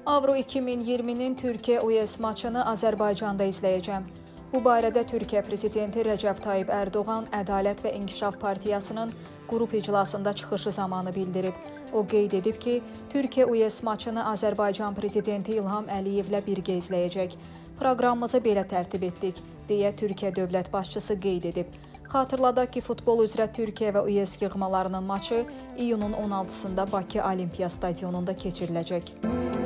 Avro 2020-nin Türkiyə UES maçını Azərbaycanda izləyəcəm. Bu barədə Türkiyə Prezidenti Rəcəb Tayyib Ərdoğan Ədalət və İnkişaf Partiyasının qrup iclasında çıxışı zamanı bildirib. O qeyd edib ki, Türkiyə UES maçını Azərbaycan Prezidenti İlham Əliyevlə birgə izləyəcək. Proqramımızı belə tərtib etdik, deyə Türkiyə Dövlət Başçısı qeyd edib. Xatırladaq ki, futbol üzrə Türkiyə və UES yığmalarının maçı iyunun 16-sında Bakı Olimpiya Stadionunda keçiriləcək.